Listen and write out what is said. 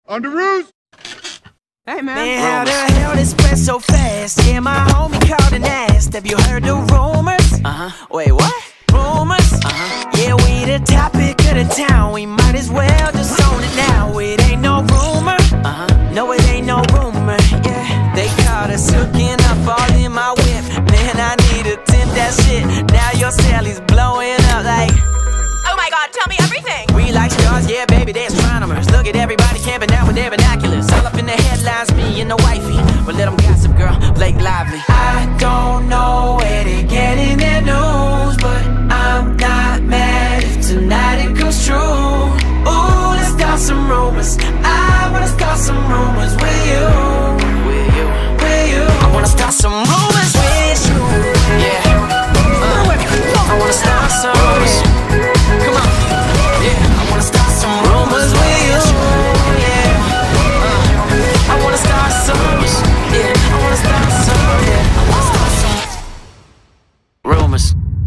Underoos! Hey, man. Man, how the hell this spread so fast? Yeah, my homie called and asked, have you heard the rumors? Wait, what? Rumors? Yeah, we the topic of the town. We might as well just own it now. It ain't no rumor. No, it ain't no rumor. Yeah, they caught us hooking up all in my whip. Man, I need to tint that shit. Now your Sally's blowing up like, oh my god, tell me everything. we like stars, yeah, baby, they're astronomers. Look at everybody camping out with their binoculars. All up in the headlines, me and the wifey. But let them gossip, girl, Blake Lively. I don't know where they're getting their news, but I'm not mad if tonight it comes true. Ooh, let's start some rumors. I wanna start some rumors with you. With you. I wanna start some rumors with you. Yeah. I wanna start some rumors. Come on. Yeah. I wanna start some rumors with you. Yeah. I wanna start some rumors. Yeah. I wanna start some. Yeah. I wanna start some rumors.